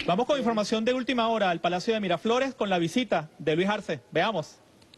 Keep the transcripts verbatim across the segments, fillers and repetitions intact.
Vamos con información de última hora al Palacio de Miraflores con la visita de Luis Arce. Veamos.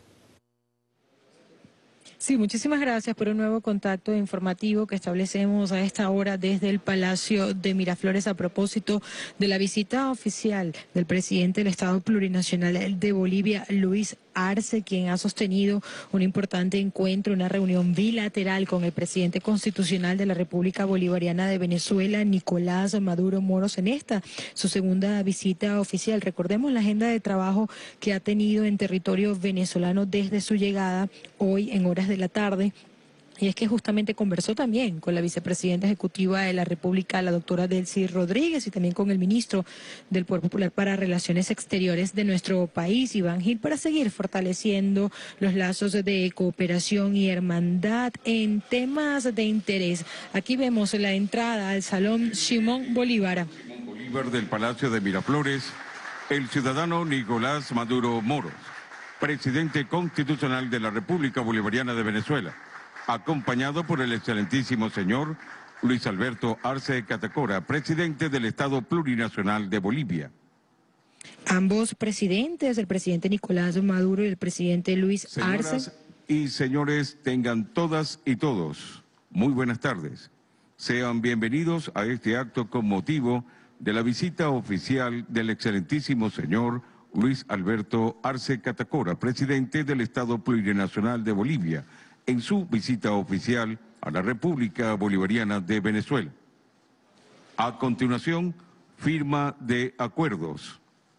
Sí, muchísimas gracias por un nuevo contacto informativo que establecemos a esta hora desde el Palacio de Miraflores a propósito de la visita oficial del presidente del Estado Plurinacional de Bolivia, Luis Arce, quien ha sostenido un importante encuentro, una reunión bilateral con el presidente constitucional de la República Bolivariana de Venezuela, Nicolás Maduro Moros, en esta, su segunda visita oficial. Recordemos la agenda de trabajo que ha tenido en territorio venezolano desde su llegada hoy en horas de la tarde. Y es que justamente conversó también con la vicepresidenta ejecutiva de la República, la doctora Delcy Rodríguez, y también con el ministro del Poder Popular para Relaciones Exteriores de nuestro país, Iván Gil, para seguir fortaleciendo los lazos de cooperación y hermandad en temas de interés. Aquí vemos la entrada al Salón Simón Bolívar. Simón Bolívar del Palacio de Miraflores, el ciudadano Nicolás Maduro Moros, presidente constitucional de la República Bolivariana de Venezuela, acompañado por el excelentísimo señor Luis Alberto Arce Catacora, presidente del Estado Plurinacional de Bolivia. Ambos presidentes, el presidente Nicolás Maduro y el presidente Luis Señoras Arce. y señores, tengan todas y todos muy buenas tardes. Sean bienvenidos a este acto con motivo de la visita oficial del excelentísimo señor Luis Alberto Arce Catacora, presidente del Estado Plurinacional de Bolivia, en su visita oficial a la República Bolivariana de Venezuela. A continuación, firma de acuerdos.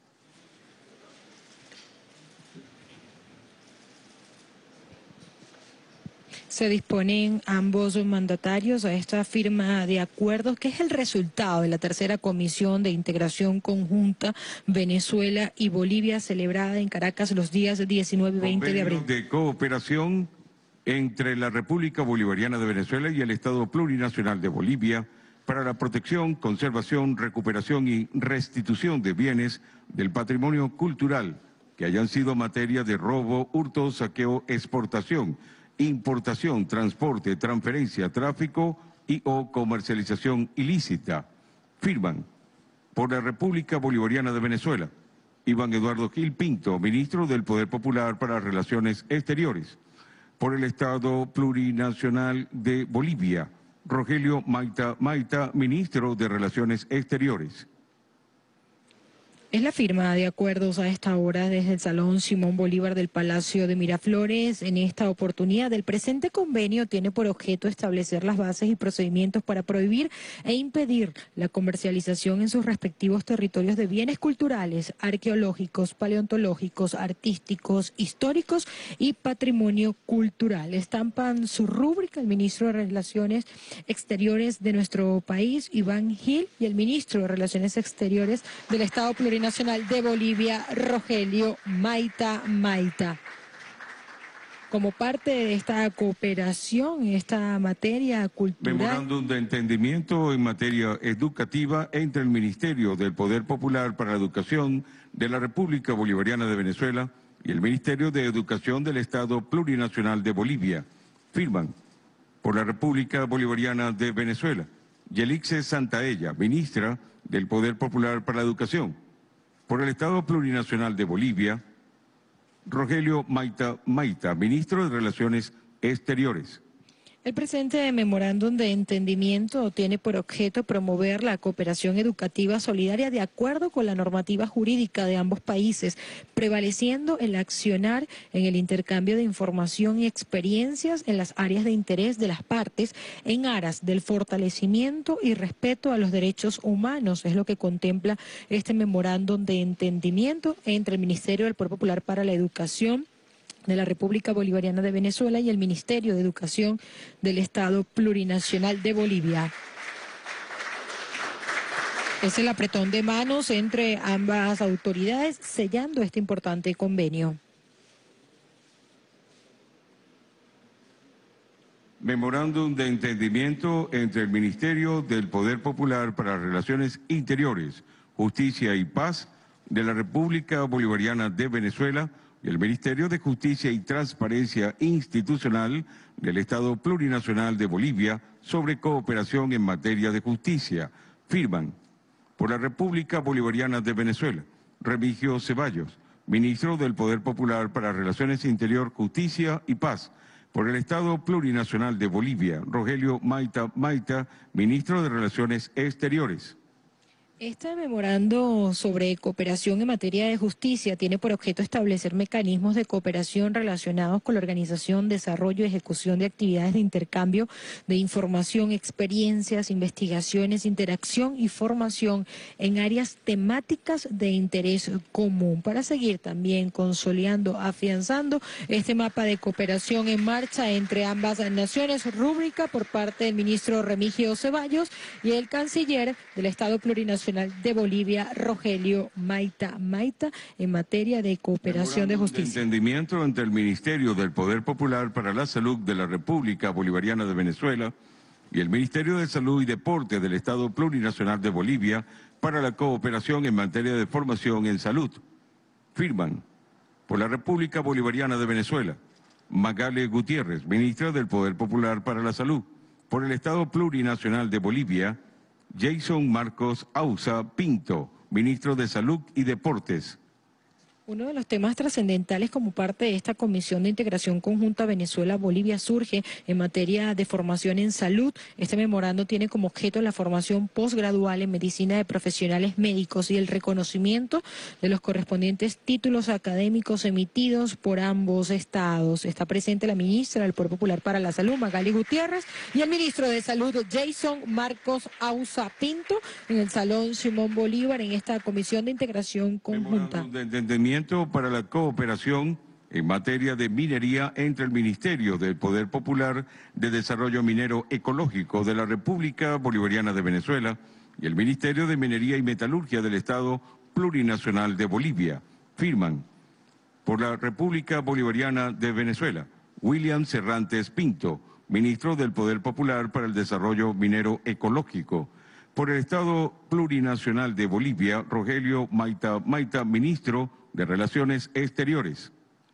Se disponen ambos mandatarios a esta firma de acuerdos, que es el resultado de la tercera Comisión de Integración Conjunta Venezuela y Bolivia, celebrada en Caracas los días diecinueve y veinte de abril. Convenio de cooperación entre la República Bolivariana de Venezuela y el Estado Plurinacional de Bolivia para la protección, conservación, recuperación y restitución de bienes del patrimonio cultural que hayan sido materia de robo, hurto, saqueo, exportación, importación, transporte, transferencia, tráfico y o comercialización ilícita. Firman por la República Bolivariana de Venezuela, Iván Eduardo Gil Pinto, ministro del Poder Popular para Relaciones Exteriores. Por el Estado Plurinacional de Bolivia, Rogelio Maita Maita, ministro de Relaciones Exteriores. Es la firma de acuerdos a esta hora desde el Salón Simón Bolívar del Palacio de Miraflores. En esta oportunidad, el presente convenio tiene por objeto establecer las bases y procedimientos para prohibir e impedir la comercialización en sus respectivos territorios de bienes culturales, arqueológicos, paleontológicos, artísticos, históricos y patrimonio cultural. Estampan su rúbrica el ministro de Relaciones Exteriores de nuestro país, Iván Gil, y el ministro de Relaciones Exteriores del Estado Plurinacional Nacional de Bolivia, Rogelio Maita Maita. Como parte de esta cooperación en esta materia cultural. Memorándum de entendimiento en materia educativa entre el Ministerio del Poder Popular para la Educación de la República Bolivariana de Venezuela y el Ministerio de Educación del Estado Plurinacional de Bolivia. Firman por la República Bolivariana de Venezuela, Yelixe Santaella, ministra del Poder Popular para la Educación. Por el Estado Plurinacional de Bolivia, Rogelio Maita Maita, ministro de Relaciones Exteriores. El presente memorándum de entendimiento tiene por objeto promover la cooperación educativa solidaria de acuerdo con la normativa jurídica de ambos países, prevaleciendo el accionar en el intercambio de información y experiencias en las áreas de interés de las partes en aras del fortalecimiento y respeto a los derechos humanos. Es lo que contempla este memorándum de entendimiento entre el Ministerio del Poder Popular para la Educación de la República Bolivariana de Venezuela y el Ministerio de Educación del Estado Plurinacional de Bolivia. Es el apretón de manos entre ambas autoridades sellando este importante convenio. Memorándum de entendimiento entre el Ministerio del Poder Popular para Relaciones Interiores, Justicia y Paz de la República Bolivariana de Venezuela y el Ministerio de Justicia y Transparencia Institucional del Estado Plurinacional de Bolivia sobre cooperación en materia de justicia. Firman Por la República Bolivariana de Venezuela, Remigio Ceballos, ministro del Poder Popular para Relaciones Interior, Justicia y Paz. Por el Estado Plurinacional de Bolivia, Rogelio Maita Maita, ministro de Relaciones Exteriores. Este memorando sobre cooperación en materia de justicia tiene por objeto establecer mecanismos de cooperación relacionados con la organización, desarrollo y ejecución de actividades de intercambio de información, experiencias, investigaciones, interacción y formación en áreas temáticas de interés común, para seguir también consolidando, afianzando este mapa de cooperación en marcha entre ambas naciones, rúbrica por parte del ministro Remigio Ceballos y el canciller del Estado Plurinacional de Bolivia, Rogelio Maita Maita, en materia de cooperación de justicia. De entendimiento entre el Ministerio del Poder Popular para la Salud de la República Bolivariana de Venezuela y el Ministerio de Salud y Deporte del Estado Plurinacional de Bolivia para la cooperación en materia de formación en salud. Firman, por la República Bolivariana de Venezuela, Magali Gutiérrez, ministra del Poder Popular para la Salud. Por el Estado Plurinacional de Bolivia, Jason Marcos Ausa Pinto, ministro de Salud y Deportes. Uno de los temas trascendentales como parte de esta Comisión de Integración Conjunta Venezuela-Bolivia surge en materia de formación en salud. Este memorando tiene como objeto la formación posgradual en medicina de profesionales médicos y el reconocimiento de los correspondientes títulos académicos emitidos por ambos estados. Está presente la ministra del Poder Popular para la Salud, Magali Gutiérrez, y el ministro de Salud, Jason Marcos Ausa Pinto, en el Salón Simón Bolívar, en esta Comisión de Integración Conjunta. De entendimiento para la cooperación en materia de minería entre el Ministerio del Poder Popular de Desarrollo Minero Ecológico de la República Bolivariana de Venezuela y el Ministerio de Minería y Metalurgia del Estado Plurinacional de Bolivia. Firman, por la República Bolivariana de Venezuela, William Cerrantes Pinto, ministro del Poder Popular para el Desarrollo Minero Ecológico. Por el Estado Plurinacional de Bolivia, Rogelio Maita Maita, ministro de Relaciones Exteriores.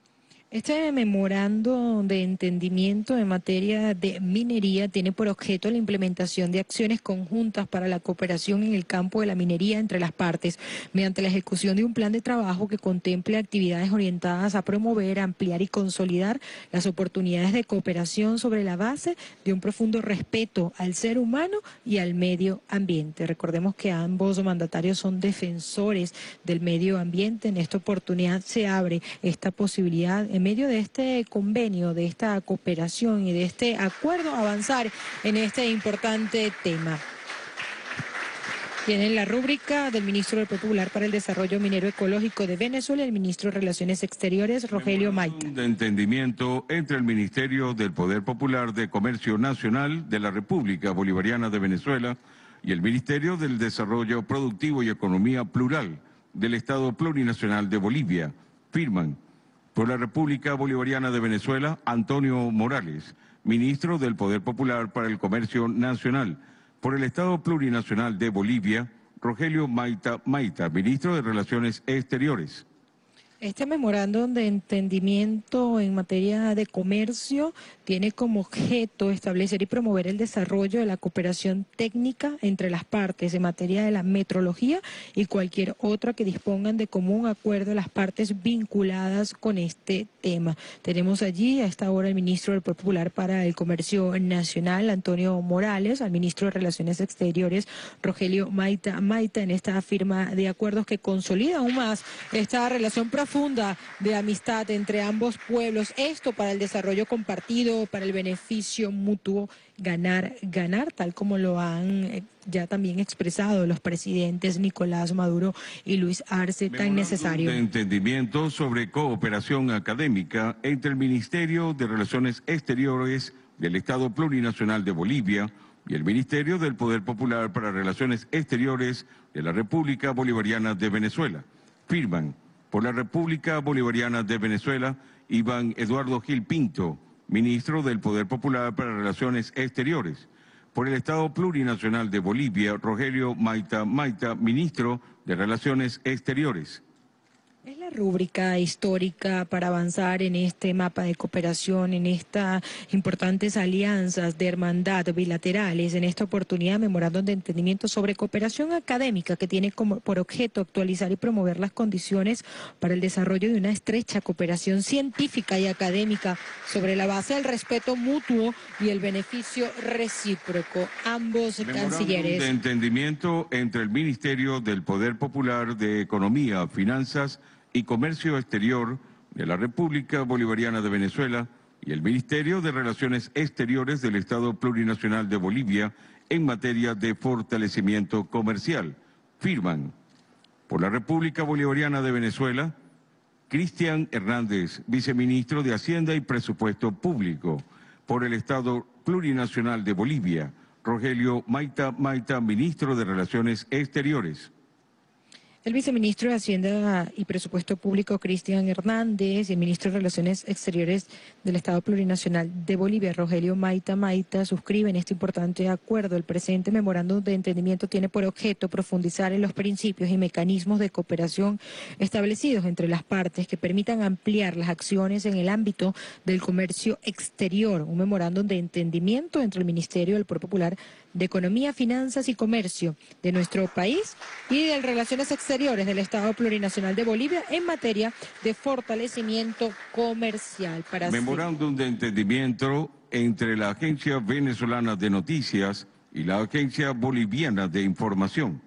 Este memorando de entendimiento en materia de minería tiene por objeto la implementación de acciones conjuntas para la cooperación en el campo de la minería entre las partes, mediante la ejecución de un plan de trabajo que contemple actividades orientadas a promover, ampliar y consolidar las oportunidades de cooperación sobre la base de un profundo respeto al ser humano y al medio ambiente. Recordemos que ambos mandatarios son defensores del medio ambiente. En esta oportunidad se abre esta posibilidad en medio de este convenio, de esta cooperación y de este acuerdo, avanzar en este importante tema. Tienen la rúbrica del ministro del Poder Popular para el Desarrollo Minero Ecológico de Venezuela y el ministro de Relaciones Exteriores, Rogelio Maita. De entendimiento entre el Ministerio del Poder Popular de Comercio Nacional de la República Bolivariana de Venezuela y el Ministerio del Desarrollo Productivo y Economía Plural del Estado Plurinacional de Bolivia. Firman, por la República Bolivariana de Venezuela, Antonio Morales, ministro del Poder Popular para el Comercio Nacional. Por el Estado Plurinacional de Bolivia, Rogelio Maita Maita, ministro de Relaciones Exteriores. Este memorándum de entendimiento en materia de comercio tiene como objeto establecer y promover el desarrollo de la cooperación técnica entre las partes en materia de la metrología y cualquier otra que dispongan de común acuerdo las partes vinculadas con este tema. Tenemos allí a esta hora el ministro del Poder Popular para el Comercio Nacional, Antonio Morales, al ministro de Relaciones Exteriores, Rogelio Maita Maita, en esta firma de acuerdos que consolida aún más esta relación profunda profunda de amistad entre ambos pueblos, esto para el desarrollo compartido, para el beneficio mutuo, ganar, ganar, tal como lo han ya también expresado los presidentes Nicolás Maduro y Luis Arce, tan necesario. De entendimiento sobre cooperación académica entre el Ministerio de Relaciones Exteriores del Estado Plurinacional de Bolivia y el Ministerio del Poder Popular para Relaciones Exteriores de la República Bolivariana de Venezuela. Firman, por la República Bolivariana de Venezuela, Iván Eduardo Gil Pinto, ministro del Poder Popular para Relaciones Exteriores. Por el Estado Plurinacional de Bolivia, Rogelio Maita Maita, ministro de Relaciones Exteriores. Es la rúbrica histórica para avanzar en este mapa de cooperación, en estas importantes alianzas de hermandad bilaterales. En esta oportunidad, memorándum de entendimiento sobre cooperación académica que tiene como por objeto actualizar y promover las condiciones para el desarrollo de una estrecha cooperación científica y académica sobre la base del respeto mutuo y el beneficio recíproco. Ambos cancilleres. De entendimiento entre el Ministerio del Poder Popular de Economía, Finanzas y Comercio Exterior de la República Bolivariana de Venezuela y el Ministerio de Relaciones Exteriores del Estado Plurinacional de Bolivia en materia de fortalecimiento comercial. Firman por la República Bolivariana de Venezuela, Cristian Hernández, viceministro de Hacienda y Presupuesto Público. Por el Estado Plurinacional de Bolivia, Rogelio Maita Maita, ministro de Relaciones Exteriores. El viceministro de Hacienda y Presupuesto Público, Cristian Hernández, y el ministro de Relaciones Exteriores del Estado Plurinacional de Bolivia, Rogelio Maita Maita, suscriben este importante acuerdo. El presente memorándum de entendimiento tiene por objeto profundizar en los principios y mecanismos de cooperación establecidos entre las partes que permitan ampliar las acciones en el ámbito del comercio exterior. Un memorándum de entendimiento entre el Ministerio del Poder Popular de Economía, Finanzas y Comercio de nuestro país y de Relaciones Exteriores del Estado Plurinacional de Bolivia en materia de fortalecimiento comercial. Para Memorándum de entendimiento entre la Agencia Venezolana de Noticias y la Agencia Boliviana de Información.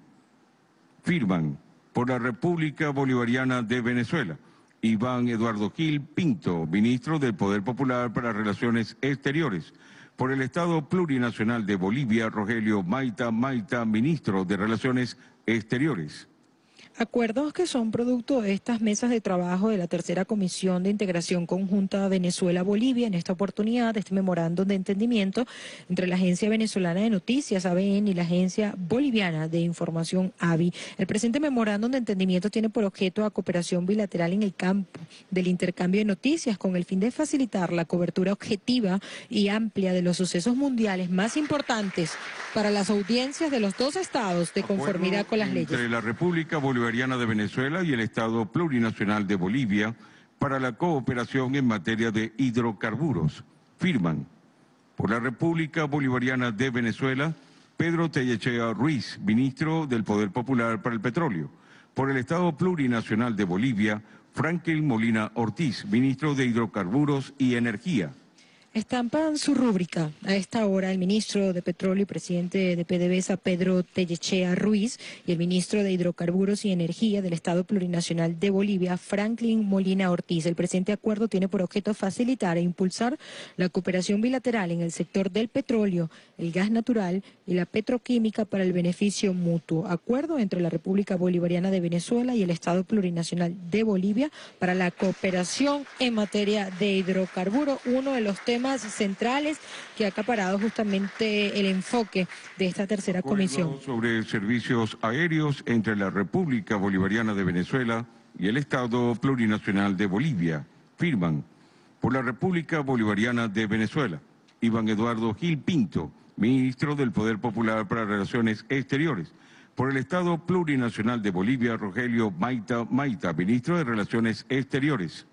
Firman por la República Bolivariana de Venezuela, Iván Eduardo Gil Pinto, ministro del Poder Popular para Relaciones Exteriores. Por el Estado Plurinacional de Bolivia, Rogelio Maita Maita, ministro de Relaciones Exteriores. Acuerdos que son producto de estas mesas de trabajo de la Tercera Comisión de Integración Conjunta Venezuela-Bolivia, en esta oportunidad, este memorándum de entendimiento entre la Agencia Venezolana de Noticias, A B N, y la Agencia Boliviana de Información, A B I. El presente memorándum de entendimiento tiene por objeto a cooperación bilateral en el campo del intercambio de noticias con el fin de facilitar la cobertura objetiva y amplia de los sucesos mundiales más importantes para las audiencias de los dos estados de conformidad con las leyes. Entre la República Bolivariana de Venezuela y el Estado Plurinacional de Bolivia para la cooperación en materia de hidrocarburos. Firman por la República Bolivariana de Venezuela, Pedro Tellechea Ruiz, ministro del Poder Popular para el Petróleo. Por el Estado Plurinacional de Bolivia, Franklin Molina Ortiz, ministro de Hidrocarburos y Energía. Estampan su rúbrica a esta hora el ministro de Petróleo y presidente de PDVSA, Pedro Tellechea Ruiz, y el ministro de Hidrocarburos y Energía del Estado Plurinacional de Bolivia, Franklin Molina Ortiz. El presente acuerdo tiene por objeto facilitar e impulsar la cooperación bilateral en el sector del petróleo, el gas natural y la petroquímica para el beneficio mutuo. Acuerdo entre la República Bolivariana de Venezuela y el Estado Plurinacional de Bolivia para la cooperación en materia de hidrocarburos, uno de los temas centrales que ha acaparado justamente el enfoque de esta tercera comisión. Sobre servicios aéreos entre la República Bolivariana de Venezuela y el Estado Plurinacional de Bolivia. Firman por la República Bolivariana de Venezuela, Iván Eduardo Gil Pinto, ministro del Poder Popular para Relaciones Exteriores. Por el Estado Plurinacional de Bolivia, Rogelio Maita Maita, ministro de Relaciones Exteriores.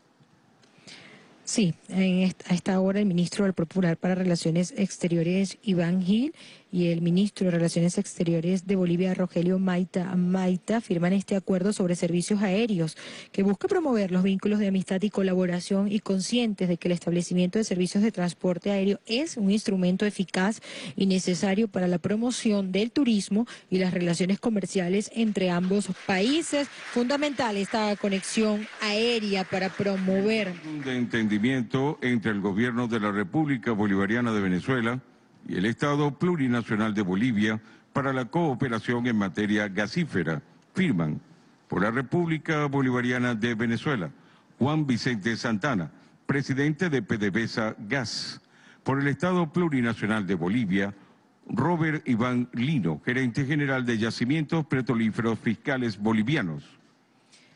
Sí, en esta, a esta hora el ministro del Popular para Relaciones Exteriores, Iván Gil, y el ministro de Relaciones Exteriores de Bolivia, Rogelio Maita Maita, firman este acuerdo sobre servicios aéreos que busca promover los vínculos de amistad y colaboración, y conscientes de que el establecimiento de servicios de transporte aéreo es un instrumento eficaz y necesario para la promoción del turismo y las relaciones comerciales entre ambos países. Fundamental esta conexión aérea para promover de entendimiento entre el gobierno de la República Bolivariana de Venezuela y el Estado Plurinacional de Bolivia para la cooperación en materia gasífera. Firman por la República Bolivariana de Venezuela, Juan Vicente Santana, presidente de PDVSA Gas. Por el Estado Plurinacional de Bolivia, Robert Iván Lino, gerente general de Yacimientos Petrolíferos Fiscales Bolivianos.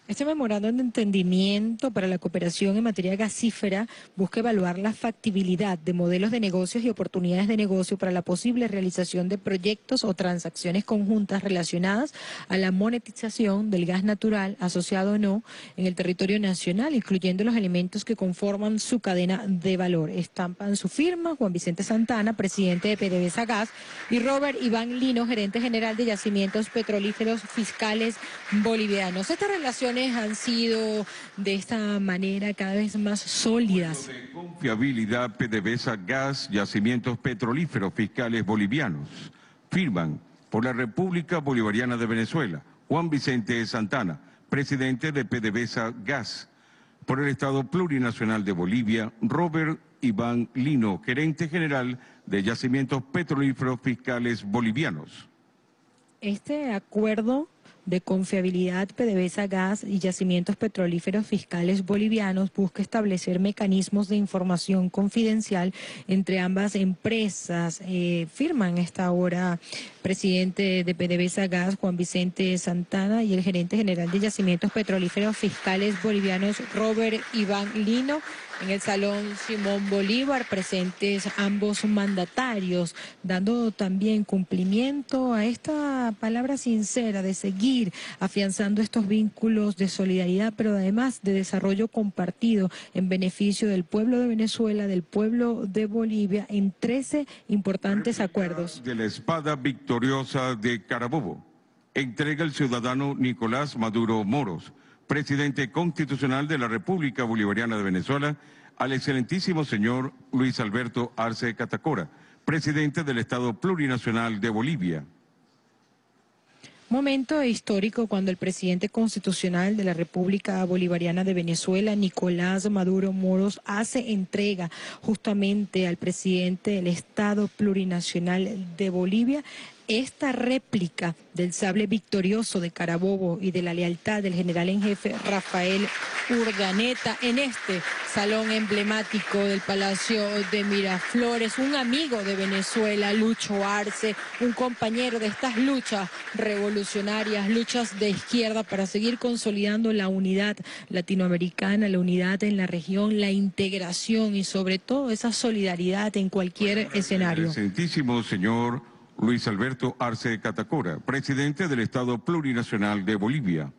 Este memorándum de entendimiento para la cooperación en materia gasífera busca evaluar la factibilidad de modelos de negocios y oportunidades de negocio para la posible realización de proyectos o transacciones conjuntas relacionadas a la monetización del gas natural, asociado o no, en el territorio nacional, incluyendo los elementos que conforman su cadena de valor. Estampan su firma Juan Vicente Santana, presidente de PDVSA Gas, y Robert Iván Lino, gerente general de Yacimientos Petrolíferos Fiscales Bolivianos. Estas relaciones han sido de esta manera cada vez más sólidas. De confiabilidad, PDVSA Gas, Yacimientos Petrolíferos Fiscales Bolivianos. Firman por la República Bolivariana de Venezuela, Juan Vicente Santana, presidente de PDVSA Gas. Por el Estado Plurinacional de Bolivia, Robert Iván Lino, gerente general de Yacimientos Petrolíferos Fiscales Bolivianos. Este acuerdo de confiabilidad PDVSA Gas y Yacimientos Petrolíferos Fiscales Bolivianos busca establecer mecanismos de información confidencial entre ambas empresas. Eh, firman esta hora presidente de PDVSA Gas, Juan Vicente Santana, y el gerente general de Yacimientos Petrolíferos Fiscales Bolivianos, Robert Iván Lino, en el Salón Simón Bolívar, presentes ambos mandatarios, dando también cumplimiento a esta palabra sincera de seguir afianzando estos vínculos de solidaridad, pero además de desarrollo compartido en beneficio del pueblo de Venezuela, del pueblo de Bolivia, en trece importantes acuerdos. De la espada victoriosa de Carabobo, entrega el ciudadano Nicolás Maduro Moros, presidente constitucional de la República Bolivariana de Venezuela, al excelentísimo señor Luis Alberto Arce Catacora, presidente del Estado Plurinacional de Bolivia. Momento histórico cuando el presidente constitucional de la República Bolivariana de Venezuela, Nicolás Maduro Moros, hace entrega justamente al presidente del Estado Plurinacional de Bolivia esta réplica del sable victorioso de Carabobo y de la lealtad del general en jefe Rafael Urdaneta en este salón emblemático del Palacio de Miraflores. Un amigo de Venezuela, Lucho Arce, un compañero de estas luchas revolucionarias, luchas de izquierda para seguir consolidando la unidad latinoamericana, la unidad en la región, la integración y sobre todo esa solidaridad en cualquier escenario. Excelentísimo señor Luis Alberto Arce Catacora, presidente del Estado Plurinacional de Bolivia.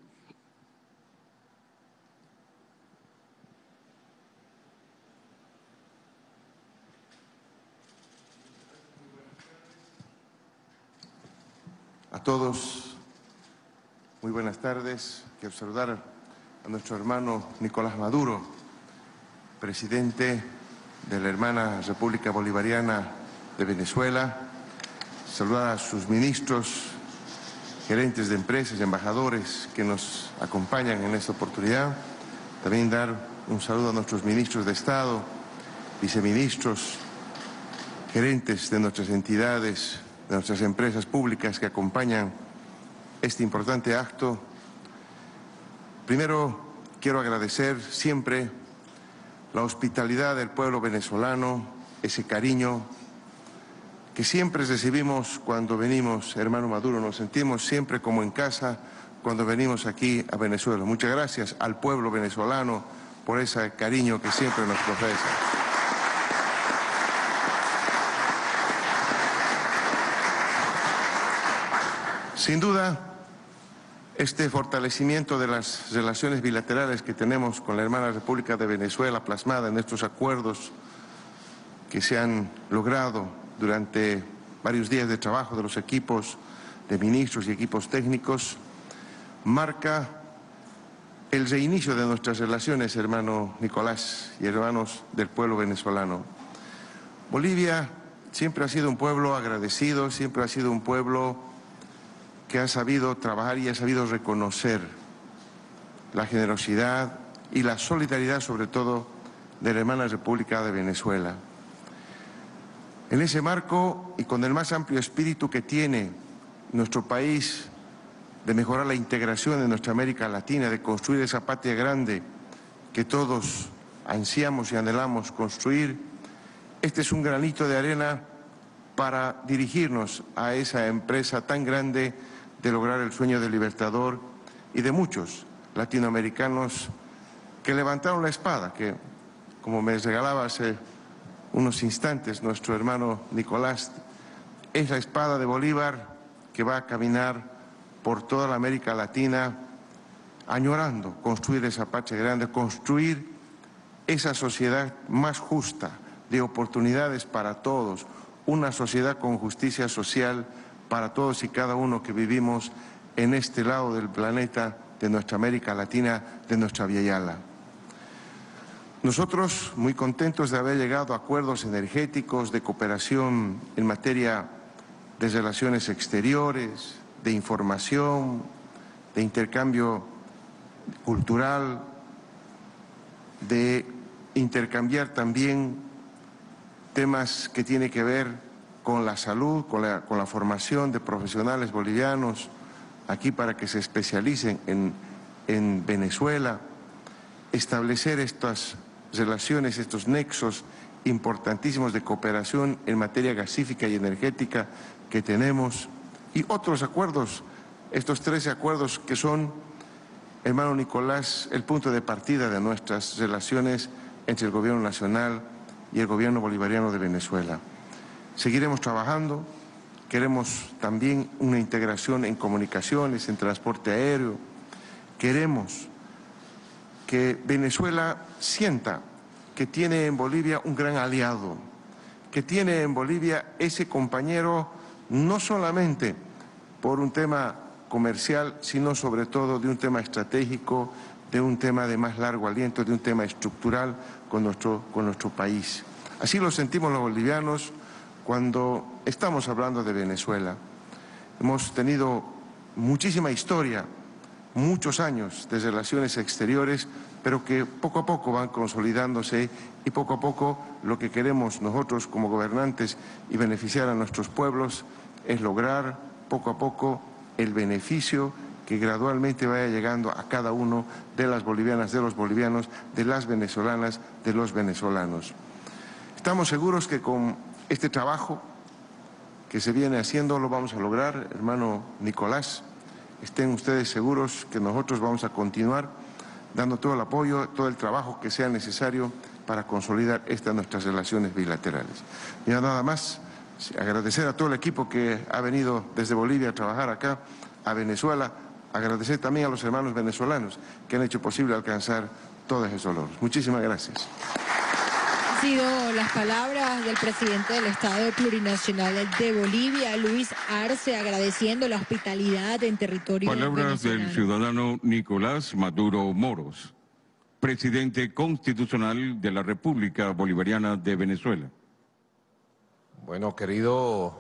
A todos, muy buenas tardes. Quiero saludar a nuestro hermano Nicolás Maduro, presidente de la hermana República Bolivariana de Venezuela. Saludar a sus ministros, gerentes de empresas, embajadores que nos acompañan en esta oportunidad. También dar un saludo a nuestros ministros de Estado, viceministros, gerentes de nuestras entidades, de nuestras empresas públicas que acompañan este importante acto. Primero, quiero agradecer siempre la hospitalidad del pueblo venezolano, ese cariño que siempre recibimos cuando venimos, hermano Maduro, nos sentimos siempre como en casa cuando venimos aquí a Venezuela. Muchas gracias al pueblo venezolano por ese cariño que siempre nos profesa. Sin duda, este fortalecimiento de las relaciones bilaterales que tenemos con la hermana República de Venezuela, plasmada en estos acuerdos que se han logrado durante varios días de trabajo de los equipos de ministros y equipos técnicos, marca el reinicio de nuestras relaciones, hermano Nicolás y hermanos del pueblo venezolano. Bolivia siempre ha sido un pueblo agradecido, siempre ha sido un pueblo que ha sabido trabajar y ha sabido reconocer la generosidad y la solidaridad, sobre todo, de la hermana República de Venezuela. En ese marco y con el más amplio espíritu que tiene nuestro país de mejorar la integración en nuestra América Latina, de construir esa patria grande que todos ansiamos y anhelamos construir, este es un granito de arena para dirigirnos a esa empresa tan grande de lograr el sueño del Libertador y de muchos, latinoamericanos que levantaron la espada, que, como me regalaba hace unos instantes nuestro hermano Nicolás, es la espada de Bolívar que va a caminar por toda la América Latina, añorando construir esa patria grande, construir esa sociedad más justa, de oportunidades para todos, una sociedad con justicia social para todos y cada uno que vivimos en este lado del planeta, de nuestra América Latina, de nuestra Vieyala. Nosotros muy contentos de haber llegado a acuerdos energéticos, de cooperación en materia de relaciones exteriores, de información, de intercambio cultural, de intercambiar también temas que tienen que ver con la salud, con la, con la formación de profesionales bolivianos aquí para que se especialicen en, en Venezuela, establecer estas relaciones, estos nexos importantísimos de cooperación en materia gasífica y energética que tenemos, y otros acuerdos, estos trece acuerdos que son, hermano Nicolás, el punto de partida de nuestras relaciones entre el Gobierno Nacional y el Gobierno Bolivariano de Venezuela. Seguiremos trabajando, queremos también una integración en comunicaciones, en transporte aéreo, queremos que Venezuela sienta que tiene en Bolivia un gran aliado, que tiene en Bolivia ese compañero no solamente por un tema comercial, sino sobre todo de un tema estratégico, de un tema de más largo aliento, de un tema estructural con nuestro, con nuestro país. Así lo sentimos los bolivianos cuando estamos hablando de Venezuela. Hemos tenido muchísima historia, muchos años de relaciones exteriores, pero que poco a poco van consolidándose y poco a poco lo que queremos nosotros como gobernantes y beneficiar a nuestros pueblos es lograr poco a poco el beneficio que gradualmente vaya llegando a cada uno de las bolivianas, de los bolivianos, de las venezolanas, de los venezolanos. Estamos seguros que con este trabajo que se viene haciendo lo vamos a lograr, hermano Nicolás. Estén ustedes seguros que nosotros vamos a continuar dando todo el apoyo, todo el trabajo que sea necesario para consolidar estas nuestras relaciones bilaterales. Y nada más, agradecer a todo el equipo que ha venido desde Bolivia a trabajar acá, a Venezuela, agradecer también a los hermanos venezolanos que han hecho posible alcanzar todos esos logros. Muchísimas gracias. Han sido las palabras del presidente del Estado Plurinacional de Bolivia, Luis Arce, agradeciendo la hospitalidad en territorio Palabras venezolano. del ciudadano Nicolás Maduro Moros, presidente constitucional de la República Bolivariana de Venezuela. Bueno, querido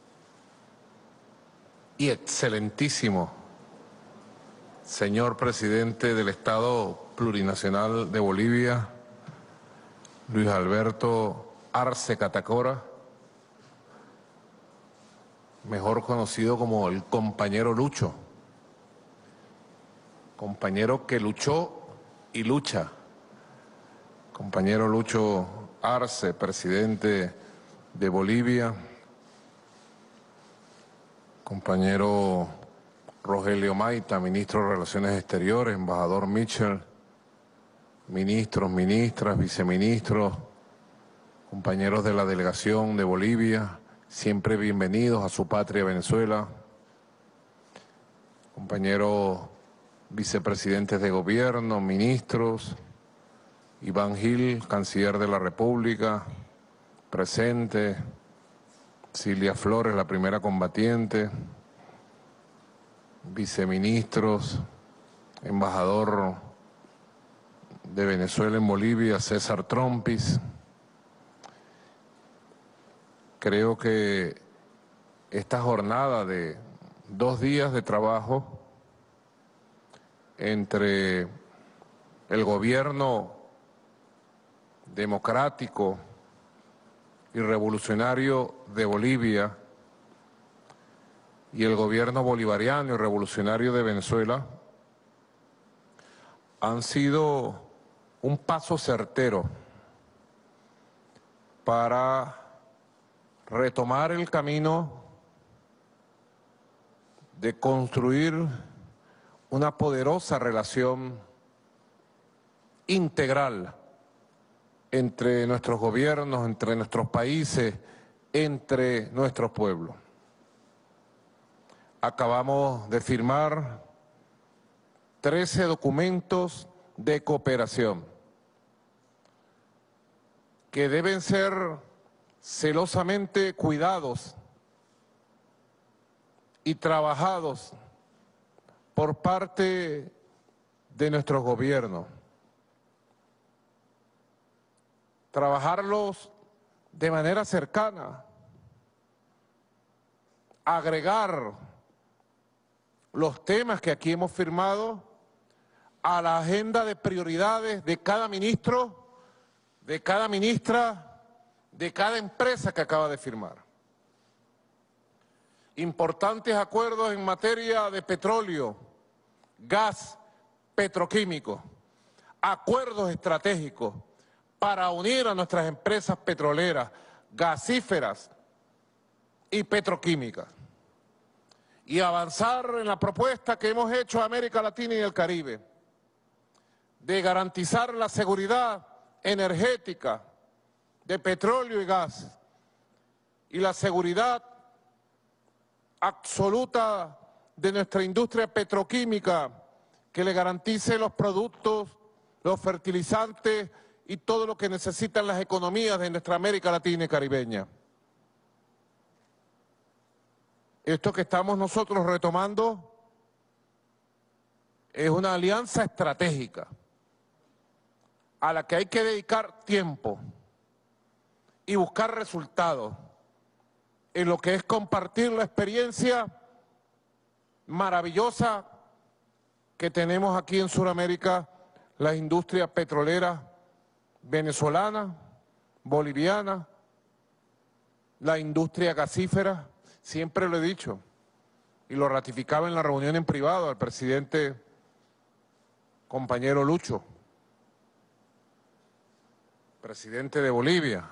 y excelentísimo señor presidente del Estado Plurinacional de Bolivia, Luis Alberto Arce Catacora, mejor conocido como el compañero Lucho, compañero que luchó y lucha, compañero Lucho Arce, presidente de Bolivia, compañero Rogelio Maita, ministro de Relaciones Exteriores, embajador Mitchell, ministros, ministras, viceministros, compañeros de la delegación de Bolivia, siempre bienvenidos a su patria Venezuela, compañeros vicepresidentes de gobierno, ministros, Iván Gil, canciller de la República, presente, Cilia Flores, la primera combatiente, viceministros, embajador de Venezuela en Bolivia, César Trompis. Creo que esta jornada de dos días de trabajo entre el gobierno democrático y revolucionario de Bolivia y el gobierno bolivariano y revolucionario de Venezuela han sido un paso certero para retomar el camino de construir una poderosa relación integral entre nuestros gobiernos, entre nuestros países, entre nuestros pueblos. Acabamos de firmar trece documentos de cooperación que deben ser celosamente cuidados y trabajados por parte de nuestros gobiernos. Trabajarlos de manera cercana, agregar los temas que aquí hemos firmado a la agenda de prioridades de cada ministro, de cada ministra, de cada empresa que acaba de firmar. Importantes acuerdos en materia de petróleo, gas, petroquímicos, acuerdos estratégicos para unir a nuestras empresas petroleras, gasíferas y petroquímicas y avanzar en la propuesta que hemos hecho a América Latina y el Caribe de garantizar la seguridad energética de petróleo y gas y la seguridad absoluta de nuestra industria petroquímica que le garantice los productos, los fertilizantes y todo lo que necesitan las economías de nuestra América Latina y caribeña. Esto que estamos nosotros retomando es una alianza estratégica a la que hay que dedicar tiempo y buscar resultados en lo que es compartir la experiencia maravillosa que tenemos aquí en Sudamérica, las industrias petroleras venezolana, boliviana, la industria gasífera. Siempre lo he dicho y lo ratificaba en la reunión en privado al presidente compañero Lucho, presidente de Bolivia.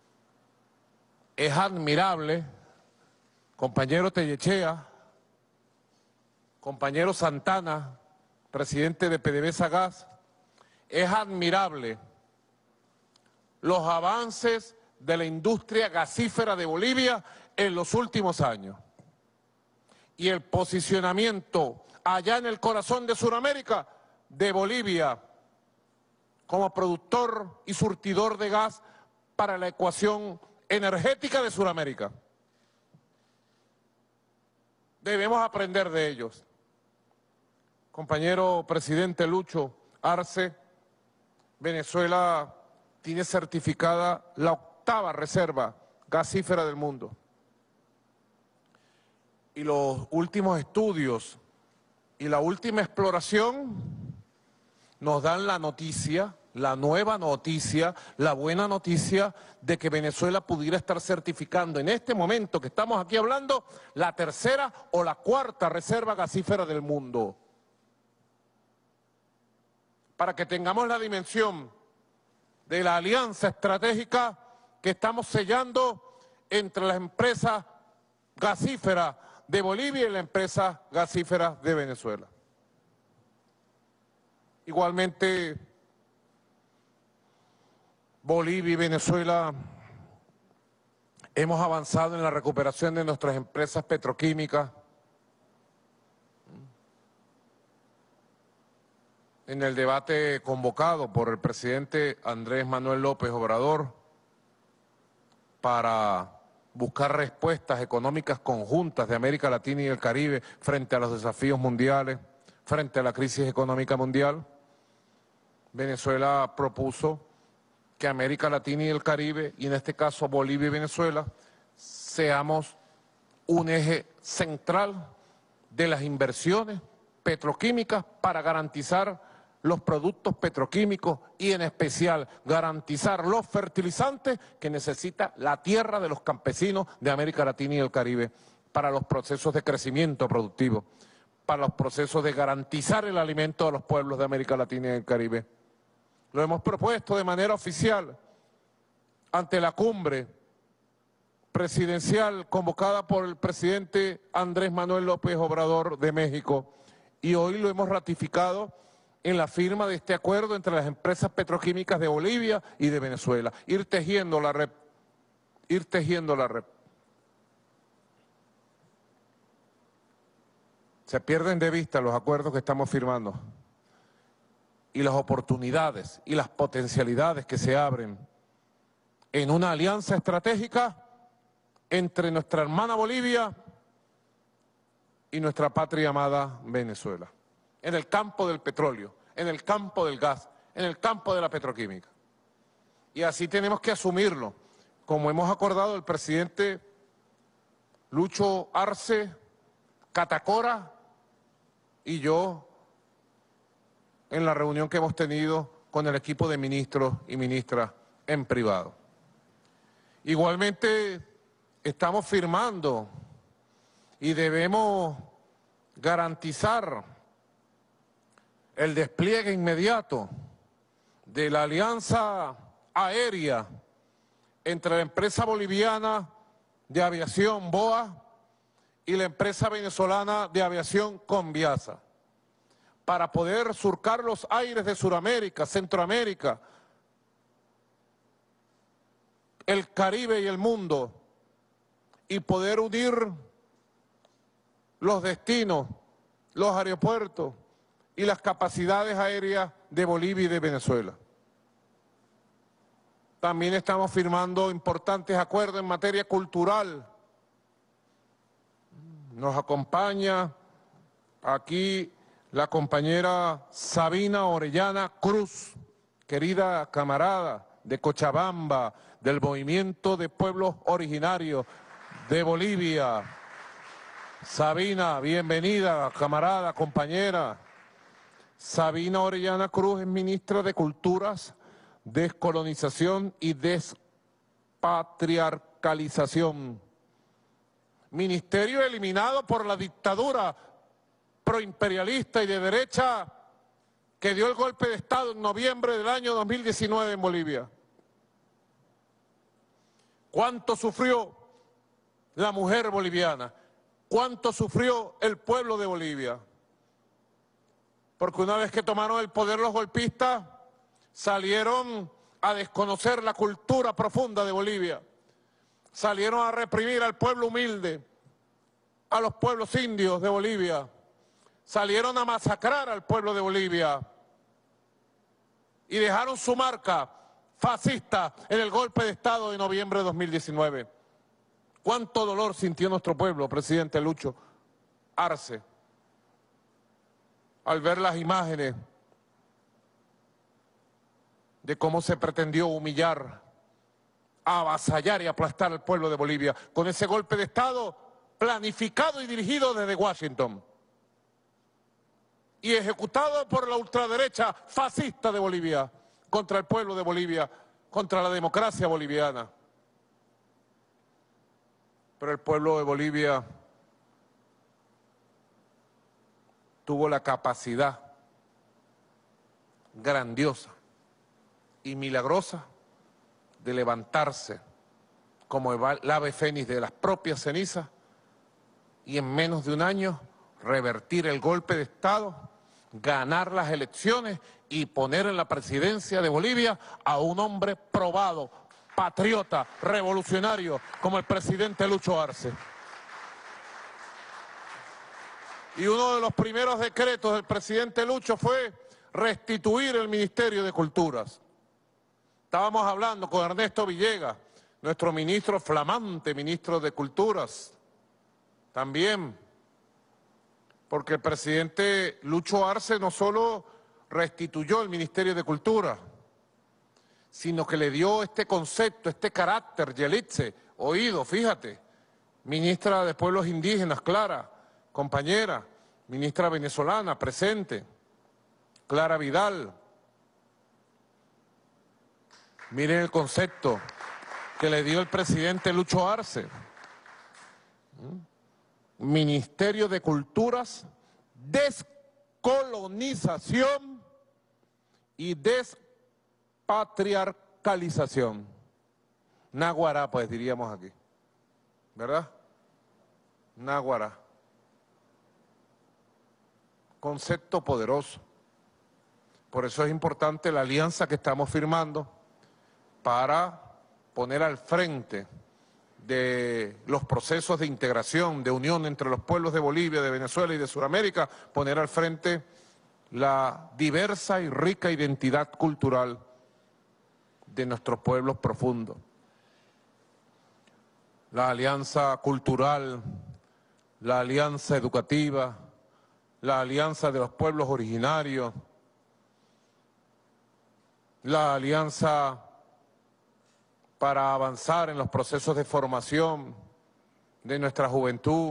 Es admirable, compañero Tellechea, compañero Santana, presidente de PDVSA Gas, es admirable los avances de la industria gasífera de Bolivia en los últimos años. Y el posicionamiento allá en el corazón de Sudamérica de Bolivia como productor y surtidor de gas para la ecuación energética de Sudamérica. Debemos aprender de ellos. Compañero presidente Lucho Arce, Venezuela tiene certificada la octava reserva gasífera del mundo. Y los últimos estudios y la última exploración nos dan la noticia, la nueva noticia, la buena noticia de que Venezuela pudiera estar certificando en este momento que estamos aquí hablando la tercera o la cuarta reserva gasífera del mundo. Para que tengamos la dimensión de la alianza estratégica que estamos sellando entre las empresas gasíferas de Bolivia y la empresa gasífera de Venezuela. Igualmente, Bolivia y Venezuela hemos avanzado en la recuperación de nuestras empresas petroquímicas, en el debate convocado por el presidente Andrés Manuel López Obrador para buscar respuestas económicas conjuntas de América Latina y el Caribe frente a los desafíos mundiales, frente a la crisis económica mundial. Venezuela propuso que América Latina y el Caribe, y en este caso Bolivia y Venezuela, seamos un eje central de las inversiones petroquímicas para garantizar los productos petroquímicos y en especial garantizar los fertilizantes que necesita la tierra de los campesinos de América Latina y el Caribe para los procesos de crecimiento productivo, para los procesos de garantizar el alimento a los pueblos de América Latina y el Caribe. Lo hemos propuesto de manera oficial ante la cumbre presidencial convocada por el presidente Andrés Manuel López Obrador de México y hoy lo hemos ratificado en la firma de este acuerdo entre las empresas petroquímicas de Bolivia y de Venezuela. Ir tejiendo la red, ir tejiendo la red. Se pierden de vista los acuerdos que estamos firmando y las oportunidades y las potencialidades que se abren en una alianza estratégica entre nuestra hermana Bolivia y nuestra patria amada Venezuela, en el campo del petróleo, en el campo del gas, en el campo de la petroquímica. Y así tenemos que asumirlo, como hemos acordado el presidente Lucho Arce, Catacora y yo en la reunión que hemos tenido con el equipo de ministros y ministras en privado. Igualmente estamos firmando y debemos garantizar el despliegue inmediato de la alianza aérea entre la empresa boliviana de aviación BOA y la empresa venezolana de aviación Conviasa, para poder surcar los aires de Sudamérica, Centroamérica, el Caribe y el mundo, y poder unir los destinos, los aeropuertos y las capacidades aéreas de Bolivia y de Venezuela. También estamos firmando importantes acuerdos en materia cultural. Nos acompaña aquí la compañera Sabina Orellana Cruz, querida camarada de Cochabamba, del Movimiento de Pueblos Originarios de Bolivia. Sabina, bienvenida, camarada, compañera. Sabina Orellana Cruz es ministra de Culturas, Descolonización y Despatriarcalización. Ministerio eliminado por la dictadura proimperialista y de derecha que dio el golpe de Estado en noviembre del año dos mil diecinueve en Bolivia. ¿Cuánto sufrió la mujer boliviana? ¿Cuánto sufrió el pueblo de Bolivia? Porque una vez que tomaron el poder los golpistas, salieron a desconocer la cultura profunda de Bolivia. Salieron a reprimir al pueblo humilde, a los pueblos indios de Bolivia. Salieron a masacrar al pueblo de Bolivia y dejaron su marca fascista en el golpe de Estado de noviembre de dos mil diecinueve. ¿Cuánto dolor sintió nuestro pueblo, presidente Lucho Arce, al ver las imágenes de cómo se pretendió humillar, avasallar y aplastar al pueblo de Bolivia con ese golpe de Estado planificado y dirigido desde Washington y ejecutado por la ultraderecha fascista de Bolivia contra el pueblo de Bolivia, contra la democracia boliviana? Pero el pueblo de Bolivia tuvo la capacidad grandiosa y milagrosa de levantarse como el ave fénix de las propias cenizas y en menos de un año revertir el golpe de Estado, ganar las elecciones y poner en la presidencia de Bolivia a un hombre probado, patriota, revolucionario, como el presidente Lucho Arce. Y uno de los primeros decretos del presidente Lucho fue restituir el Ministerio de Culturas. Estábamos hablando con Ernesto Villegas, nuestro ministro flamante, ministro de Culturas, también, porque el presidente Lucho Arce no solo restituyó el Ministerio de Cultura, sino que le dio este concepto, este carácter, Yelitze, oído, fíjate, ministra de Pueblos Indígenas, Clara, compañera, ministra venezolana, presente, Clara Vidal. Miren el concepto que le dio el presidente Lucho Arce. Ministerio de Culturas, Descolonización y Despatriarcalización. Náguara, pues diríamos aquí, ¿verdad? Náguara. concepto poderoso. Por eso es importante la alianza que estamos firmando para poner al frente de los procesos de integración, de unión entre los pueblos de Bolivia, de Venezuela y de Sudamérica, poner al frente la diversa y rica identidad cultural de nuestros pueblos profundos. La alianza cultural, la alianza educativa, la alianza de los pueblos originarios, la alianza para avanzar en los procesos de formación de nuestra juventud,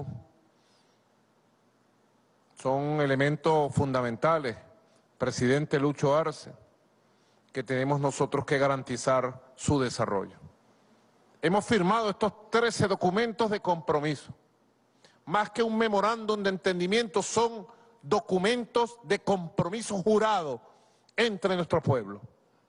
son elementos fundamentales, presidente Lucho Arce, que tenemos nosotros que garantizar su desarrollo. Hemos firmado estos trece documentos de compromiso. Más que un memorándum de entendimiento, son documentos de compromiso jurado entre nuestro pueblo.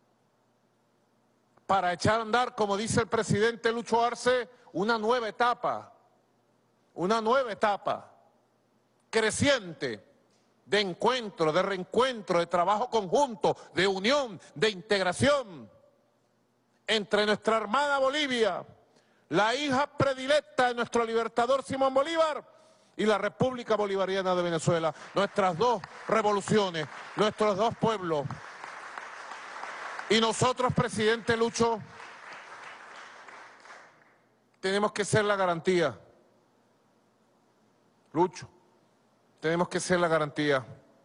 Para echar a andar, como dice el presidente Lucho Arce, una nueva etapa, una nueva etapa creciente de encuentro, de reencuentro, de trabajo conjunto, de unión, de integración entre nuestra hermana Bolivia, la hija predilecta de nuestro libertador Simón Bolívar, y la República Bolivariana de Venezuela, nuestras dos revoluciones, nuestros dos pueblos. Y nosotros, presidente Lucho, tenemos que ser la garantía. Lucho, tenemos que ser la garantía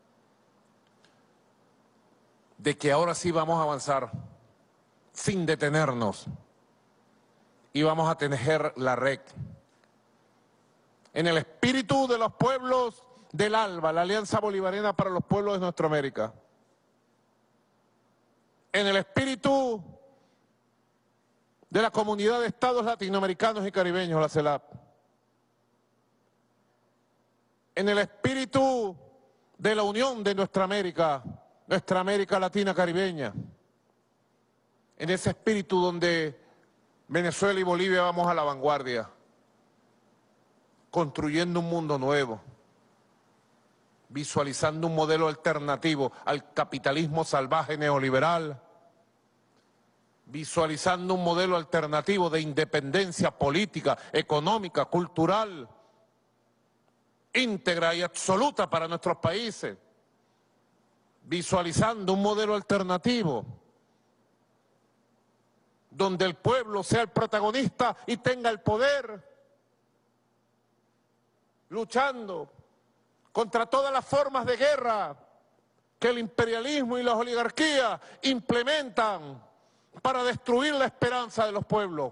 de que ahora sí vamos a avanzar sin detenernos y vamos a tejer la red. En el espíritu de los pueblos del ALBA, la Alianza Bolivariana para los Pueblos de Nuestra América. En el espíritu de la Comunidad de Estados Latinoamericanos y Caribeños, la CELAC. En el espíritu de la unión de nuestra América, nuestra América Latina Caribeña. En ese espíritu donde Venezuela y Bolivia vamos a la vanguardia, construyendo un mundo nuevo, visualizando un modelo alternativo al capitalismo salvaje neoliberal, visualizando un modelo alternativo de independencia política, económica, cultural, íntegra y absoluta para nuestros países, visualizando un modelo alternativo donde el pueblo sea el protagonista y tenga el poder, luchando contra todas las formas de guerra que el imperialismo y las oligarquías implementan para destruir la esperanza de los pueblos,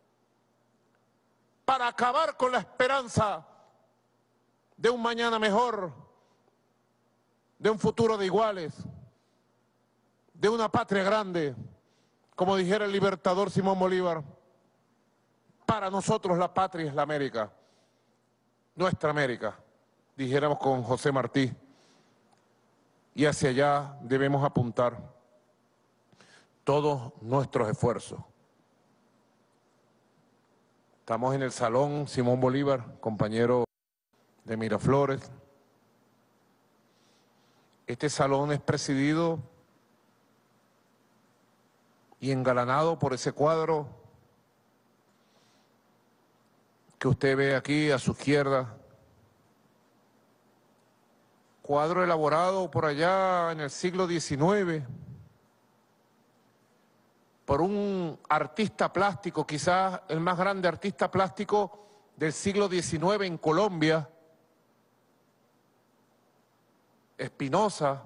para acabar con la esperanza de un mañana mejor, de un futuro de iguales, de una patria grande, como dijera el libertador Simón Bolívar. Para nosotros la patria es la América, nuestra América, dijéramos con José Martí, y hacia allá debemos apuntar todos nuestros esfuerzos. Estamos en el Salón Simón Bolívar, compañero de Miraflores. Este salón es presidido y engalanado por ese cuadro que usted ve aquí a su izquierda. Cuadro elaborado por allá en el siglo diecinueve por un artista plástico, quizás el más grande artista plástico del siglo diecinueve en Colombia, Espinosa.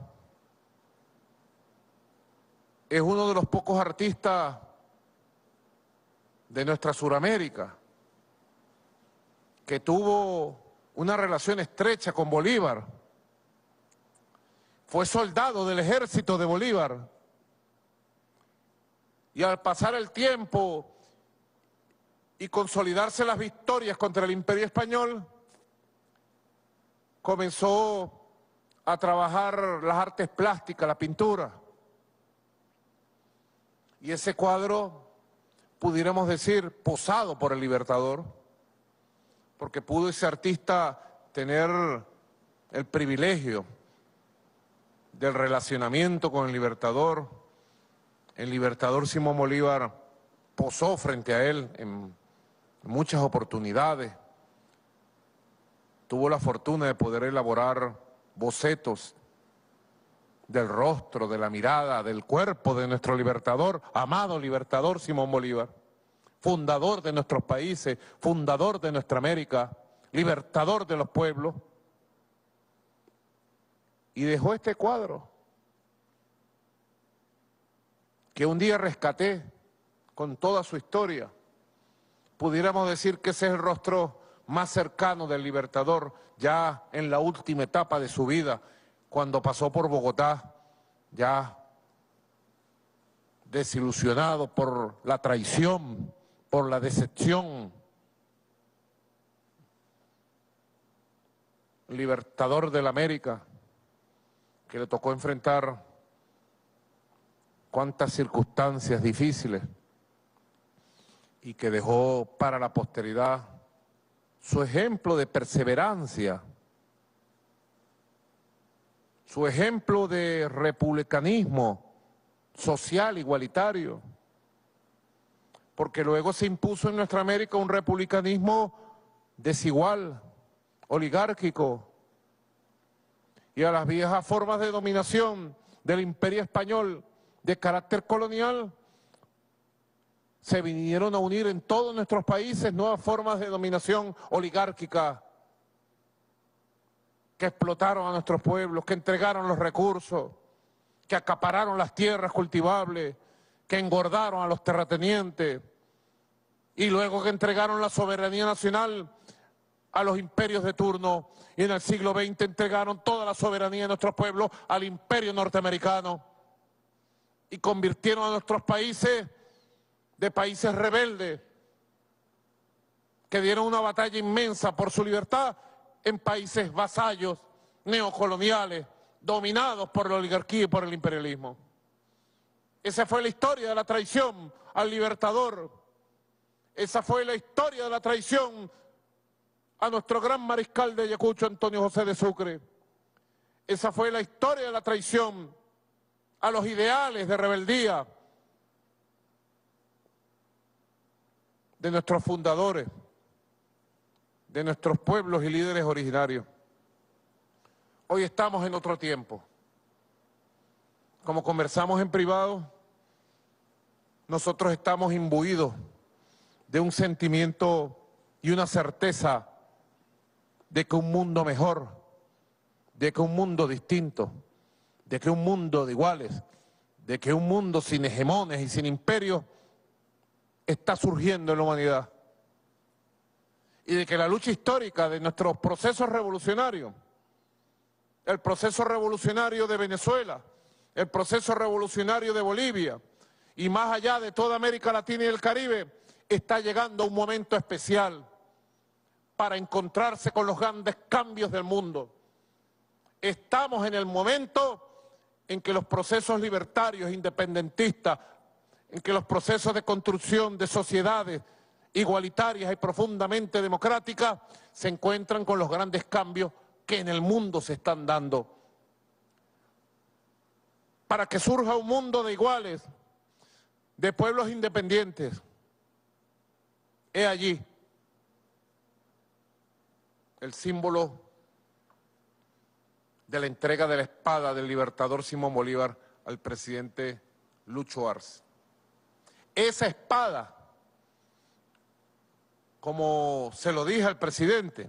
Es uno de los pocos artistas de nuestra Suramérica que tuvo una relación estrecha con Bolívar. Fue soldado del ejército de Bolívar. Y al pasar el tiempo y consolidarse las victorias contra el Imperio Español, comenzó a trabajar las artes plásticas, la pintura. Y ese cuadro, pudiéramos decir, posado por el Libertador, porque pudo ese artista tener el privilegio del relacionamiento con el Libertador. El Libertador Simón Bolívar posó frente a él en muchas oportunidades. Tuvo la fortuna de poder elaborar bocetos del rostro, de la mirada, del cuerpo de nuestro Libertador, amado Libertador Simón Bolívar, fundador de nuestros países, fundador de nuestra América, libertador de los pueblos. Y dejó este cuadro que un día rescaté con toda su historia. Pudiéramos decir que ese es el rostro más cercano del Libertador, ya en la última etapa de su vida, cuando pasó por Bogotá, ya desilusionado por la traición, por la decepción. Libertador de la América, que le tocó enfrentar cuántas circunstancias difíciles y que dejó para la posteridad su ejemplo de perseverancia, su ejemplo de republicanismo social igualitario, porque luego se impuso en nuestra América un republicanismo desigual, oligárquico, y a las viejas formas de dominación del imperio español de carácter colonial se vinieron a unir en todos nuestros países nuevas formas de dominación oligárquica que explotaron a nuestros pueblos, que entregaron los recursos, que acapararon las tierras cultivables, que engordaron a los terratenientes y luego que entregaron la soberanía nacional a los imperios de turno y en el siglo veinte entregaron toda la soberanía de nuestros pueblos al imperio norteamericano y convirtieron a nuestros países de países rebeldes que dieron una batalla inmensa por su libertad en países vasallos, neocoloniales, dominados por la oligarquía y por el imperialismo. Esa fue la historia de la traición al Libertador. Esa fue la historia de la traición a nuestro gran mariscal de Ayacucho, Antonio José de Sucre. Esa fue la historia de la traición a los ideales de rebeldía de nuestros fundadores, de nuestros pueblos y líderes originarios. Hoy estamos en otro tiempo. Como conversamos en privado, nosotros estamos imbuidos de un sentimiento y una certeza de que un mundo mejor, de que un mundo distinto, de que un mundo de iguales, de que un mundo sin hegemones y sin imperios está surgiendo en la humanidad. Y de que la lucha histórica de nuestros procesos revolucionarios, el proceso revolucionario de Venezuela, el proceso revolucionario de Bolivia y más allá de toda América Latina y el Caribe, está llegando a un momento especial para encontrarse con los grandes cambios del mundo. Estamos en el momento en que los procesos libertarios, independentistas, en que los procesos de construcción de sociedades igualitarias y profundamente democráticas se encuentran con los grandes cambios que en el mundo se están dando. Para que surja un mundo de iguales, de pueblos independientes, he allí el símbolo de la entrega de la espada del Libertador Simón Bolívar al presidente Lucho Arce. Esa espada, como se lo dije al presidente,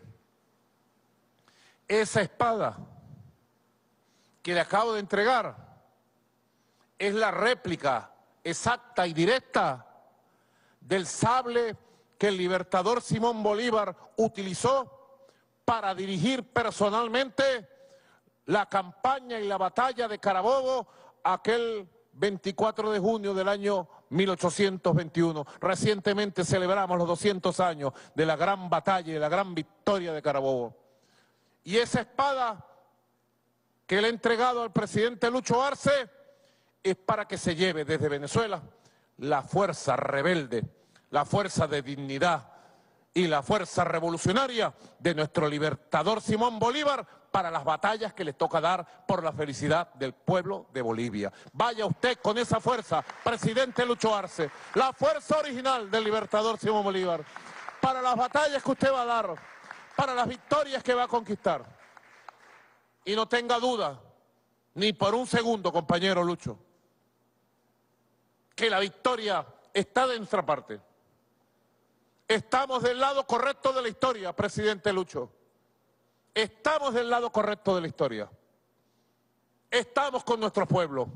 esa espada que le acabo de entregar es la réplica exacta y directa del sable que el Libertador Simón Bolívar utilizó para dirigir personalmente la campaña y la batalla de Carabobo aquel veinticuatro de junio del año mil ochocientos veintiuno. Recientemente celebramos los doscientos años de la gran batalla y de la gran victoria de Carabobo. Y esa espada que le he entregado al presidente Lucho Arce es para que se lleve desde Venezuela la fuerza rebelde, la fuerza de dignidad y la fuerza revolucionaria de nuestro libertador Simón Bolívar para las batallas que le toca dar por la felicidad del pueblo de Bolivia. Vaya usted con esa fuerza, presidente Lucho Arce, la fuerza original del libertador Simón Bolívar, para las batallas que usted va a dar, para las victorias que va a conquistar. Y no tenga duda, ni por un segundo, compañero Lucho, que la victoria está de nuestra parte. Estamos del lado correcto de la historia, presidente Lucho. Estamos del lado correcto de la historia. Estamos con nuestro pueblo.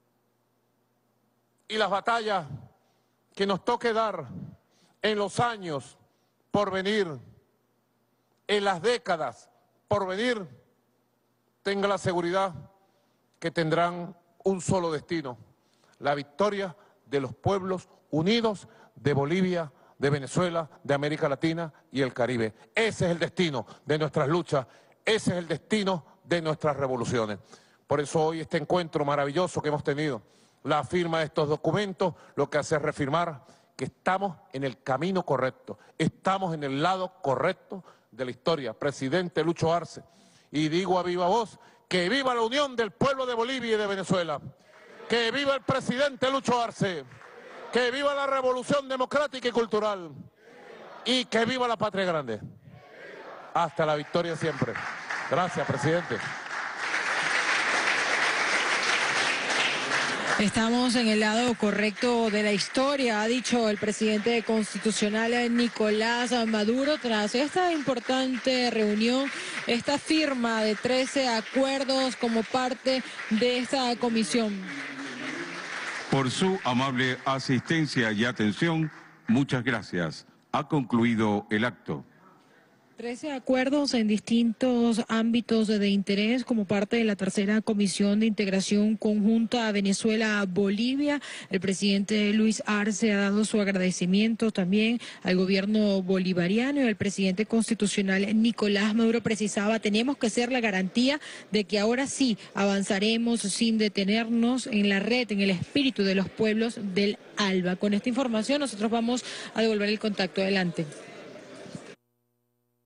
Y las batallas que nos toque dar en los años por venir, en las décadas por venir, tenga la seguridad que tendrán un solo destino: la victoria de los pueblos unidos de Bolivia, de Venezuela, de América Latina y el Caribe. Ese es el destino de nuestras luchas, ese es el destino de nuestras revoluciones. Por eso hoy este encuentro maravilloso que hemos tenido, la firma de estos documentos, lo que hace es reafirmar que estamos en el camino correcto, estamos en el lado correcto de la historia. Presidente Lucho Arce, y digo a viva voz, que viva la unión del pueblo de Bolivia y de Venezuela, que viva el presidente Lucho Arce, que viva la revolución democrática y cultural, y que viva la patria grande. Hasta la victoria siempre. Gracias, presidente. Estamos en el lado correcto de la historia, ha dicho el presidente constitucional Nicolás Maduro, tras esta importante reunión, esta firma de trece acuerdos como parte de esta comisión. Por su amable asistencia y atención, muchas gracias. Ha concluido el acto. Trece acuerdos en distintos ámbitos de interés como parte de la tercera Comisión de Integración Conjunta Venezuela-Bolivia. El presidente Luis Arce ha dado su agradecimiento también al gobierno bolivariano, y el presidente constitucional Nicolás Maduro precisaba: tenemos que ser la garantía de que ahora sí avanzaremos sin detenernos en la red, en el espíritu de los pueblos del ALBA. Con esta información nosotros vamos a devolver el contacto. Adelante.